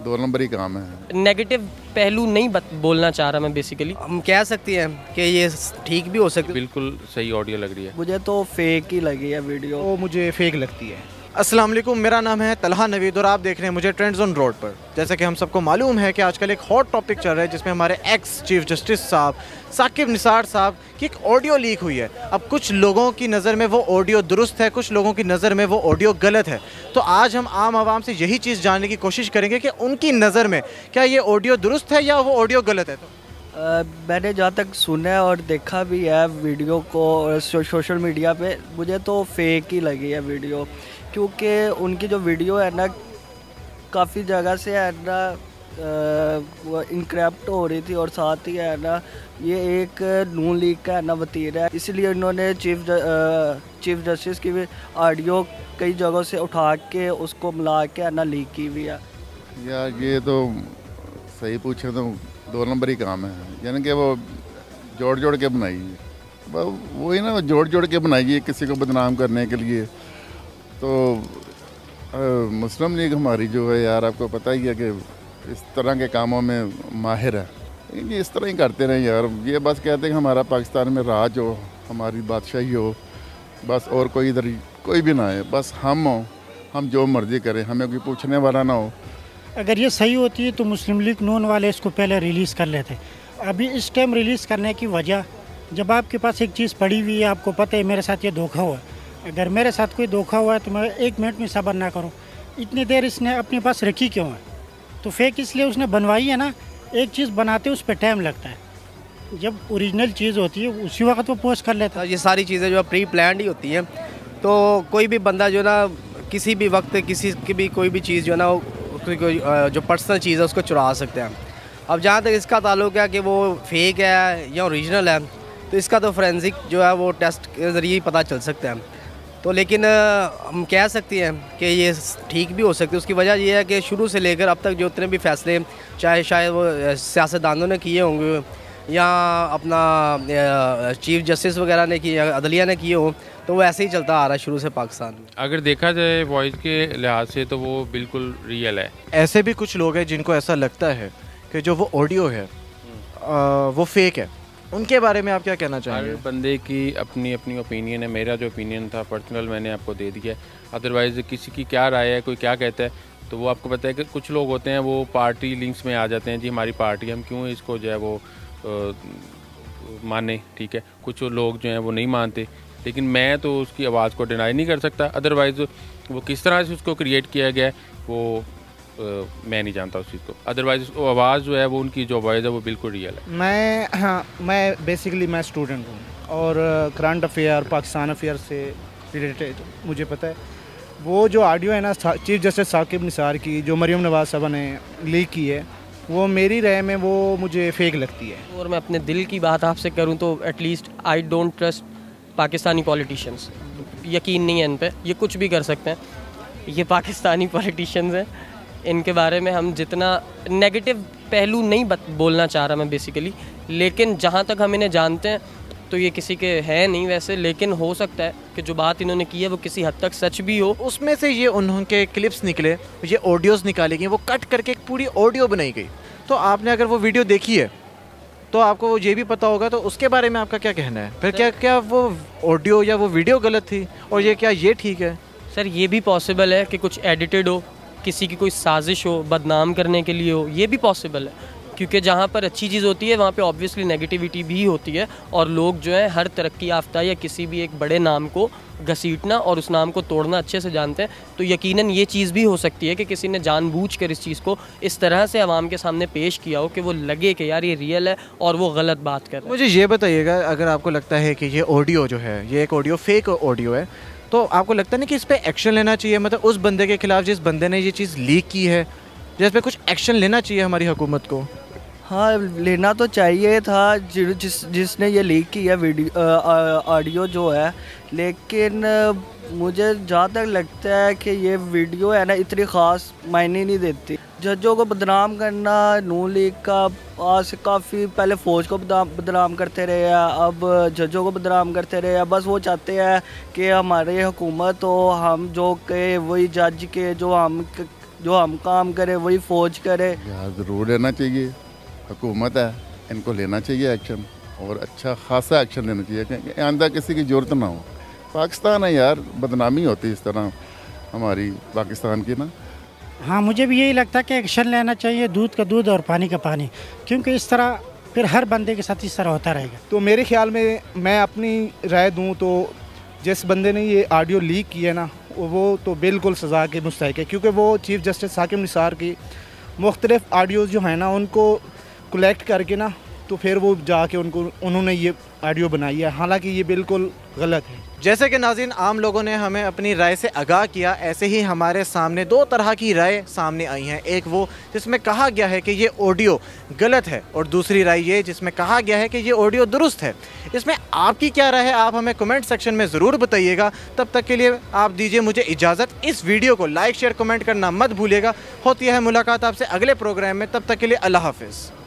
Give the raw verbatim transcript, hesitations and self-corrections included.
दो नंबर ही काम है। नेगेटिव पहलू नहीं बोलना चाह रहा मैं, बेसिकली हम कह सकते हैं कि ये ठीक भी हो सकती है। बिल्कुल सही ऑडियो लग रही है। मुझे तो फेक ही लगी है वीडियो, वो मुझे फेक लगती है। अस्सलाम वालेकुम, मेरा नाम है तलहा नवीद और आप देख रहे हैं मुझे ट्रेंड्स ऑन रोड पर। जैसा कि हम सबको मालूम है कि आजकल एक हॉट टॉपिक चल रहा है जिसमें हमारे एक्स चीफ जस्टिस साहब साकिब निसार साहब की एक ऑडियो लीक हुई है। अब कुछ लोगों की नज़र में वो ऑडियो दुरुस्त है, कुछ लोगों की नज़र में वो ऑडियो गलत है। तो आज हम आम आवाम से यही चीज़ जानने की कोशिश करेंगे कि उनकी नज़र में क्या ये ऑडियो दुरुस्त है या वो ऑडियो गलत है। तो आ, मैंने जहाँ तक सुना और देखा भी है वीडियो को सो, सोशल मीडिया पे, मुझे तो फेक ही लगी है वीडियो, क्योंकि उनकी जो वीडियो है ना काफ़ी जगह से है ना वो इनक्रप्ट हो रही थी और साथ ही है ना ये एक नून लीग का है ना वतीरा है, इसलिए इन्होंने चीफ चीफ जस्टिस की ऑडियो कई जगहों से उठा के उसको मिला के है ना लीक की हुई है। यार ये तो सही पूछे तो दो नंबर ही काम है, यानी कि वो जोड़ जोड़ के बनाई है, वही ना, जोड़ जोड़ के बनाई है किसी को बदनाम करने के लिए। तो आ, मुस्लिम लीग हमारी जो है यार, आपको पता ही है कि इस तरह के कामों में माहिर है। ये इस तरह ही करते रहे यार, ये बस कहते हैं कि हमारा पाकिस्तान में राज हो, हमारी बादशाही हो, बस और कोई इधर कोई भी ना है, बस हम हो, हम जो मर्ज़ी करें, हमें कोई पूछने वाला ना हो। अगर ये सही होती है तो मुस्लिम लीग नून वाले इसको पहले रिलीज़ कर लेते। अभी इस टाइम रिलीज़ करने की वजह, जब आपके पास एक चीज़ पड़ी हुई है, आपको पता है मेरे साथ ये धोखा हुआ, अगर मेरे साथ कोई धोखा हुआ है तो मैं एक मिनट में सब्र ना करूं, इतनी देर इसने अपने पास रखी क्यों है? तो फेक इसलिए उसने बनवाई है ना, एक चीज़ बनाते उस पर टाइम लगता है, जब ओरिजिनल चीज़ होती है उसी वक्त वो पोस्ट कर लेता है। ये सारी चीज़ें जो प्री प्लान्ड ही होती हैं, तो कोई भी बंदा जो ना किसी भी वक्त किसी की भी कोई भी चीज़ जो ना कोई जो पर्सनल चीज़ है उसको चुरा सकते हैं। अब जहाँ तक इसका ताल्लुक है कि वो फेक है या ओरिजिनल है, तो इसका तो फोरेंसिक जो है वो टेस्ट के ज़रिए ही पता चल सकता है। तो लेकिन हम कह सकते हैं कि ये ठीक भी हो सकती है। उसकी वजह यह है कि शुरू से लेकर अब तक जो उतने भी फैसले चाहे शायद वो सियासतदानों ने किए होंगे या अपना चीफ जस्टिस वगैरह ने किए, अदलिया ने किए हों, तो वो ऐसे ही चलता आ रहा है शुरू से पाकिस्तान में। अगर देखा जाए वॉइस के लिहाज से तो वो बिल्कुल रियल है। ऐसे भी कुछ लोग हैं जिनको ऐसा लगता है कि जो वो ऑडियो है आ, वो फेक है, उनके बारे में आप क्या कहना चाहेंगे? हर बंदे की अपनी अपनी ओपिनियन है। मेरा जो ओपिनियन था पर्सनल मैंने आपको दे दिया है, अदरवाइज़ किसी की क्या राय है, कोई क्या कहता है, तो वो आपको पता है कि कुछ लोग होते हैं वो पार्टी लिंक्स में आ जाते हैं, जी हमारी पार्टी, हम क्यों इसको जो है वो आ, माने, ठीक है। कुछ लोग जो हैं वो नहीं मानते, लेकिन मैं तो उसकी आवाज़ को डिनाई नहीं कर सकता। अदरवाइज़ वो किस तरह से उसको क्रिएट किया गया है वो आ, मैं नहीं जानता उस चीज़ को। अदरवाइज़ वो आवाज़ जो है वो उनकी जो वॉइस है वो बिल्कुल रियल है। मैं हाँ मैं बेसिकली मैं स्टूडेंट हूँ और करंट अफेयर पाकिस्तान अफेयर से रिलेटेड मुझे पता है। वो जो ऑडियो है ना चीफ जस्टिस साकिब निसार की, जो मरियम नवाज साहब ने लीक की है, वो मेरी राय में वो मुझे फेक लगती है। और मैं अपने दिल की बात आपसे करूं तो at least I don't trust Pakistani politicians. यकीन नहीं है इन पे, ये कुछ भी कर सकते हैं, ये पाकिस्तानी पॉलिटिशियंस हैं, इनके बारे में हम जितना नेगेटिव पहलू नहीं बोलना चाह रहा मैं बेसिकली, लेकिन जहाँ तक हम इन्हें जानते हैं तो ये किसी के हैं नहीं वैसे, लेकिन हो सकता है कि जो बात इन्होंने की है वो किसी हद तक सच भी हो। उसमें से ये उनके क्लिप्स निकले, ये ऑडियोज़ निकाली गई, वो कट करके एक पूरी ऑडियो बनाई गई। तो आपने अगर वो वीडियो देखी है तो आपको वो ये भी पता होगा, तो उसके बारे में आपका क्या कहना है? फिर क्या क्या वो ऑडियो या वो वीडियो गलत थी और ये क्या ये ठीक है? सर ये भी पॉसिबल है कि कुछ एडिटेड हो, किसी की कोई साजिश हो, बदनाम करने के लिए हो, ये भी पॉसिबल है, क्योंकि जहाँ पर अच्छी चीज़ होती है वहाँ पे ऑब्वियसली नेगेटिविटी भी होती है, और लोग जो है हर तरक्की याफ्ता या किसी भी एक बड़े नाम को घसीटना और उस नाम को तोड़ना अच्छे से जानते हैं। तो यकीनन ये चीज़ भी हो सकती है कि किसी ने जानबूझकर इस चीज़ को इस तरह से आवाम के सामने पेश किया हो कि वो लगे कि यार ये रियल है और वो गलत बात कर रहे हैं। मुझे ये बताइएगा, अगर आपको लगता है कि ये ऑडियो जो है ये एक ऑडियो फेक ऑडियो है, तो आपको लगता नहीं कि इस पर एक्शन लेना चाहिए? मतलब उस बंदे के खिलाफ जिस बंदे ने ये चीज़ लीक की है, जिस पे कुछ एक्शन लेना चाहिए हमारी हुकूमत को? हाँ लेना तो चाहिए था, जिस जिसने ये लीक किया वीडियो ऑडियो जो है, लेकिन मुझे जहाँ तक लगता है कि ये वीडियो है ना इतनी ख़ास मायने नहीं देती। जजों को बदनाम करना नून लीग का आज से काफ़ी पहले फ़ौज को बदनाम करते रहे हैं, अब जजों को बदनाम करते रहे हैं। बस वो चाहते हैं कि हमारे हुकूमत हो, हम जो के वही जज के जो हम जो हम काम करें वही फ़ौज करे। यार ज़रूर लेना चाहिए, हुकूमत है, इनको लेना चाहिए एक्शन, और अच्छा खासा एक्शन लेना चाहिए कि आइंदा किसी की ज़रूरत ना हो। पाकिस्तान है यार, बदनामी होती है इस तरह हमारी पाकिस्तान की ना। हाँ, मुझे भी यही लगता है कि एक्शन लेना चाहिए, दूध का दूध और पानी का पानी, क्योंकि इस तरह फिर हर बंदे के साथ इस तरह होता रहेगा। तो मेरे ख्याल में मैं अपनी राय दूं तो जिस बंदे ने ये ऑडियो लीक किया ना वो तो बिल्कुल सज़ा के मुस्तहिक है, क्योंकि वो चीफ़ जस्टिस साकिब निसार की मुख्तलिफ ऑडियोज़ जो है ना उनको कलेक्ट करके ना तो फिर वो जाके उनको उन्होंने ये ऑडियो बनाई है, हालांकि ये बिल्कुल गलत है। जैसे कि नाज़रीन आम लोगों ने हमें अपनी राय से आगाह किया, ऐसे ही हमारे सामने दो तरह की राय सामने आई हैं। एक वो जिसमें कहा गया है कि ये ऑडियो गलत है, और दूसरी राय ये जिसमें कहा गया है कि ये ऑडियो दुरुस्त है। इसमें आपकी क्या राय है, आप हमें कमेंट सेक्शन में ज़रूर बताइएगा। तब तक के लिए आप दीजिए मुझे इजाज़त। इस वीडियो को लाइक शेयर कमेंट करना मत भूलिएगा। होती है मुलाकात आपसे अगले प्रोग्राम में, तब तक के लिए अल्लाह हाफिज़।